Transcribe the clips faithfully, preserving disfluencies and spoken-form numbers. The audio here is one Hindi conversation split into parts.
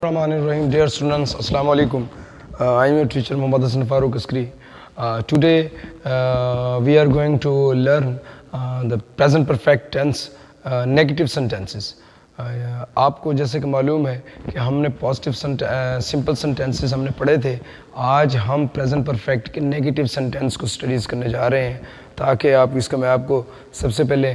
Rahim, dear students, Assalamu alaikum. Uh, I am your teacher Muhammad Hassan Farooq Askari. Uh, today uh, we are going to learn uh, the present perfect tense uh, negative sentences. Uh, आपको जैसे कि मालूम है कि हमने पॉजिटिव सिंपल सेंटेंसेस हमने पढ़े थे. आज हम प्रेजेंट परफेक्ट के नेगेटिव सेंटेंस को स्टडीज़ करने जा रहे हैं ताकि आप इसका मैं आपको सबसे पहले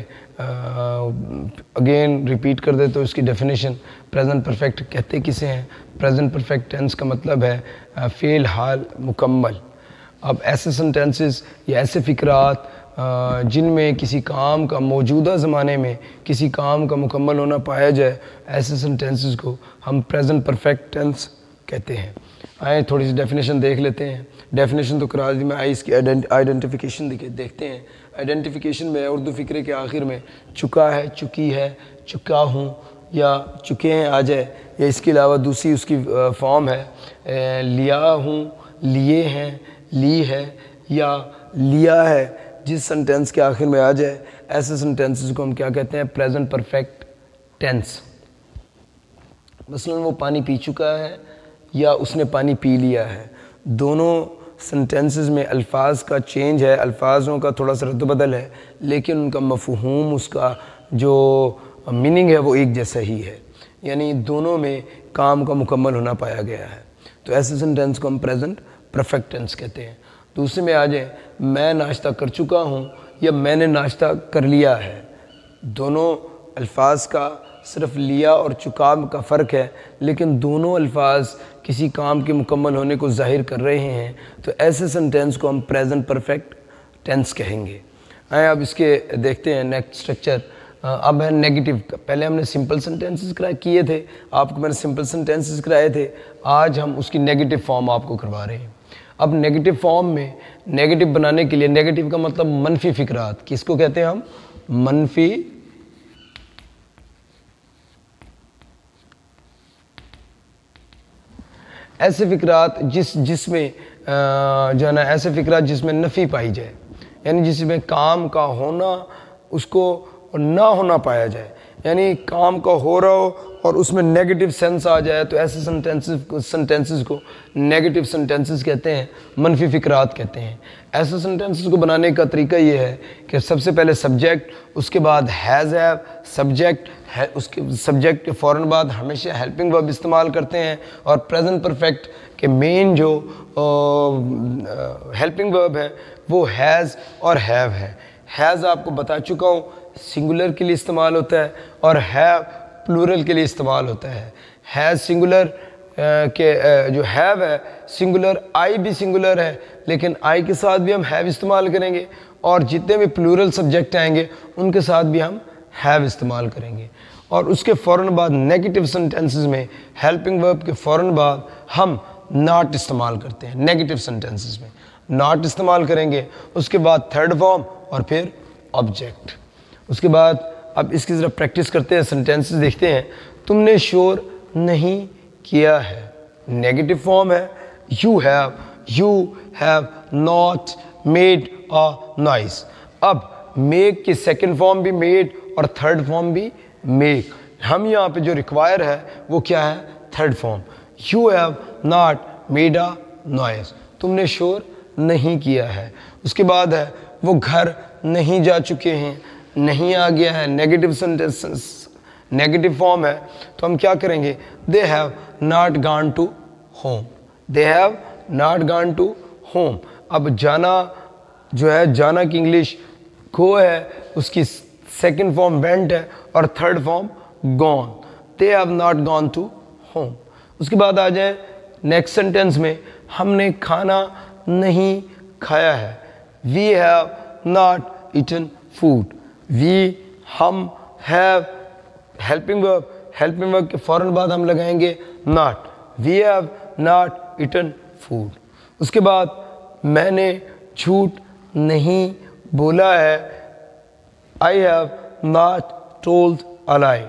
अगेन रिपीट कर देता हूँ इसकी डेफिनेशन. प्रेजेंट परफेक्ट कहते किसे हैं? प्रेजेंट परफेक्ट टेंस का मतलब है फ़ेल हाल मुकम्मल. अब ऐसे सेंटेंसेस या ऐसे फ़िक्रात जिनमें किसी काम का मौजूदा ज़माने में किसी काम का मुकम्मल होना पाया जाए, ऐसे सेंटेंसेस को हम प्रेजेंट परफेक्ट टेंस कहते हैं. आए थोड़ी सी डेफिनेशन देख लेते हैं. डेफिनेशन तो करा दी मैं, आई इसकी आइडेंटिफिकेशन देखते हैं. आइडेंटिफिकेशन में उर्दू फ़िक्रे के आखिर में चुका है, चुकी है, चुका हूँ या चुके हैं आ जाए, या इसके अलावा दूसरी उसकी फॉर्म है लिया हूँ, लिए हैं, ली है या लिया है. जिस सेंटेंस के आखिर में आ जाए ऐसे सेंटेंसेस को हम क्या कहते हैं? Present perfect tense. मसलन वो पानी पी चुका है या उसने पानी पी लिया है. दोनों सेंटेंसेस में अल्फाज का चेंज है, अल्फाजों का थोड़ा सा रद्द-बदल है, लेकिन उनका मफ़हूम, उसका जो मीनिंग है वो एक जैसा ही है. यानी दोनों में काम का मुकम्मल होना पाया गया है. तो ऐसे सेंटेंस को हम प्रेजेंट परफेक्ट टेंस कहते हैं. दूसरे में आ जाए, मैं नाश्ता कर चुका हूँ या मैंने नाश्ता कर लिया है. दोनों अल्फाज का सिर्फ लिया और चुका का फ़र्क है, लेकिन दोनों अल्फाज किसी काम के मुकम्मल होने को ज़ाहिर कर रहे हैं. तो ऐसे सेंटेंस को हम प्रेजेंट परफेक्ट टेंस कहेंगे. आए अब इसके देखते हैं नेक्स्ट स्ट्रक्चर. अब है नेगेटिव का. पहले हमने सिंपल सेंटेंसेस कराए किए थे, आपको मैंने सिंपल सेंटेंसेस कराए थे. आज हम उसकी नेगेटिव फॉर्म आपको करवा रहे हैं. अब नेगेटिव फॉर्म में नेगेटिव बनाने के लिए, नेगेटिव का मतलब मनफी फ़िक्रात, किसको कहते हैं हम? मनफी ऐसे फ़िक्रात जिस जिसमें जो है ना, ऐसे फ़िक्रात जिसमें नफ़ी पाई जाए, यानी जिसमें काम का होना उसको ना होना पाया जाए, यानी काम का हो रहा हो और उसमें नेगेटिव सेंस आ जाए. तो ऐसे सेंटेंसेस सेंटेंसेस को नेगेटिव सेंटेंसेस कहते हैं, मनफी फ़िक्रात कहते हैं. ऐसे सेंटेंसेस को बनाने का तरीका ये है कि सबसे पहले सब्जेक्ट, उसके बाद हैज़ हैव, सब्जेक्ट है, उसके सब्जेक्ट के फ़ौरन बाद हमेशा हेल्पिंग वर्ब इस्तेमाल करते हैं. और प्रेजेंट परफेक्ट के मेन जो हेल्पिंग वर्ब है वो हैज़ और हैव है. हैज़ आपको बता चुका हूँ सिंगुलर के लिए इस्तेमाल होता है और हैव प्लूरल के लिए इस्तेमाल होता है. हैज़ सिंगुलर के जो हैव है सिंगुलर, आई भी सिंगुलर है, लेकिन आई के साथ भी हम हैव इस्तेमाल करेंगे और जितने भी प्लूरल सब्जेक्ट आएंगे उनके साथ भी हम हैव इस्तेमाल करेंगे. और उसके फ़ौरन बाद नेगेटिव सेंटेंसेस में हेल्पिंग वर्ब के फ़ौरन बाद हम नॉट इस्तेमाल करते हैं. नेगेटिव सेंटेंसेस में नॉट इस्तेमाल करेंगे. उसके बाद थर्ड फॉर्म और फिर ऑब्जेक्ट. उसके बाद अब इसकी ज़रा प्रैक्टिस करते हैं, सेंटेंसेस देखते हैं. तुमने शोर नहीं किया है, नेगेटिव फॉर्म है. You have, you have not made a noise. अब मेक की सेकंड फॉर्म भी मेड और थर्ड फॉर्म भी मेक. हम यहाँ पे जो रिक्वायर है वो क्या है? Third form. You have not made a noise, तुमने शोर नहीं किया है. उसके बाद है वो घर नहीं जा चुके हैं, नहीं आ गया है, नेगेटिव सेंटेंस नेगेटिव फॉर्म है. तो हम क्या करेंगे? They have not gone to home, they have not gone to home. अब जाना जो है, जाना की इंग्लिश गो है, उसकी सेकंड फॉर्म वेंट है और third form gone. They have not gone to home. उसके बाद आ जाए नेक्स्ट सेंटेंस में, हमने खाना नहीं खाया है. We have not eaten food. We, हम, have helping verb, helping verb के फ़ौरन बाद हम लगाएंगे not. We have not eaten food. उसके बाद मैंने झूठ नहीं बोला है. I have not told a lie.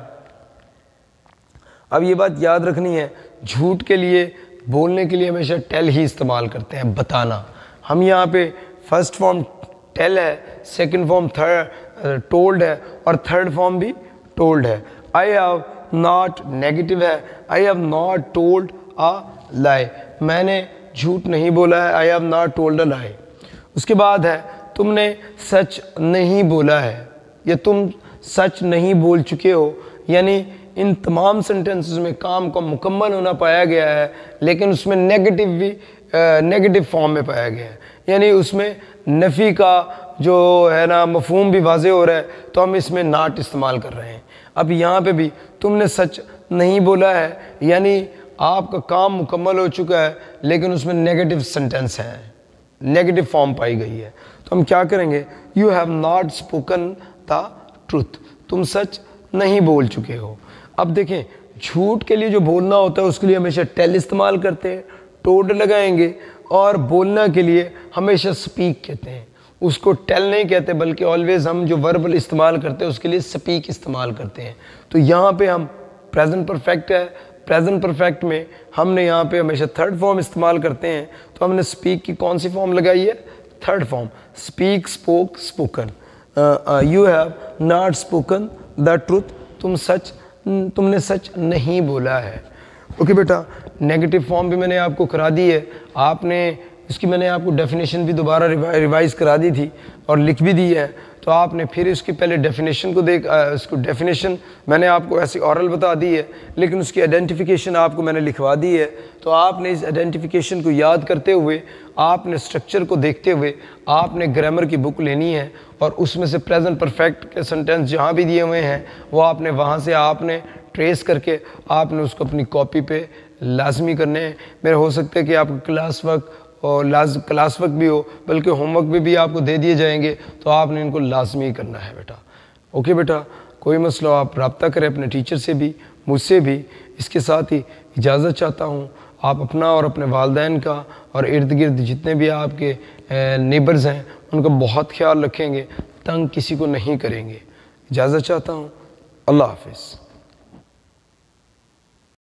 अब ये बात याद रखनी है, झूठ के लिए, बोलने के लिए हमेशा टेल ही इस्तेमाल करते हैं, बताना. हम यहाँ पे फर्स्ट फॉर्म टेल है, सेकंड फॉर्म थर्ड टोल्ड है और थर्ड फॉर्म भी टोल्ड है. आई हैव नॉट नेगेटिव है, I have not told a lie, मैंने झूठ नहीं बोला है, I have not told a lie. उसके बाद है तुमने सच नहीं बोला है, या तुम सच नहीं बोल चुके हो, यानी इन तमाम सेंटेंसेस में काम का मुकम्मल होना पाया गया है, लेकिन उसमें नेगेटिव भी नेगेटिव फॉर्म में पाया गया है, यानी उसमें नफ़ी का जो है ना मफहूम भी वाज़े हो रहा है, तो हम इसमें नाट इस्तेमाल कर रहे हैं। अब यहाँ पे भी तुमने सच नहीं बोला है, यानी आपका काम मुकम्मल हो चुका है, लेकिन उसमें नेगेटिव सेंटेंस है, नेगेटिव फॉर्म पाई गई है, तो हम क्या करेंगे, you have not spoken the truth, तुम सच नहीं बोल चुके हो। अब देखें, झूठ के लिए जो बोलना होता है उसके लिए हमेशा टेल इस्तेमाल करते हैं, टोल्ड लगाएंगे, और बोलना के लिए हमेशा स्पीक कहते हैं, उसको टेल नहीं कहते, बल्कि ऑलवेज हम जो वर्बल इस्तेमाल करते हैं उसके लिए स्पीक इस्तेमाल करते हैं। तो यहाँ पे हम प्रेजेंट परफेक्ट है, प्रेजेंट परफेक्ट में हमने यहाँ पे हमेशा थर्ड फॉर्म इस्तेमाल करते हैं, तो हमने स्पीक की कौन सी फॉर्म लगाई है, third form, speak, spoke, spoken. You have not spoken the truth, तुम सच तुमने सच नहीं बोला है। ओके बेटा, नेगेटिव फॉर्म भी मैंने आपको करा दी है, आपने इसकी मैंने आपको डेफिनेशन भी दोबारा रिवाइज करा दी थी और लिख भी दी है, तो आपने फिर इसकी पहले डेफिनेशन को देख इसको डेफिनेशन मैंने आपको ऐसी ऑरल बता दी है, लेकिन उसकी आइडेंटिफिकेशन आपको मैंने लिखवा दी है, तो आपने इस आइडेंटिफिकेशन को याद करते हुए, आपने स्ट्रक्चर को देखते हुए, आपने ग्रामर की बुक लेनी है, और उसमें से प्रेजेंट परफेक्ट के सेंटेंस जहाँ भी दिए हुए हैं वो आपने वहाँ से आपने ट्रेस करके आपने उसको अपनी कॉपी पे लाजमी करने हैं। मेरा हो सकता है कि आपका क्लास वर्क और लाज क्लास वर्क भी हो, बल्कि होमवर्क भी, भी आपको दे दिए जाएंगे, तो आपने इनको लाजमी करना है बेटा। ओके बेटा, कोई मसला आप रब्ता करें अपने टीचर से भी, मुझसे भी। इसके साथ ही इजाज़त चाहता हूँ, आप अपना और अपने वालिदैन का और इर्द गिर्द जितने भी आपके नेबर्स हैं उनका बहुत ख्याल रखेंगे, तंग किसी को नहीं करेंगे। इजाज़त चाहता हूँ, अल्लाह हाफिज़।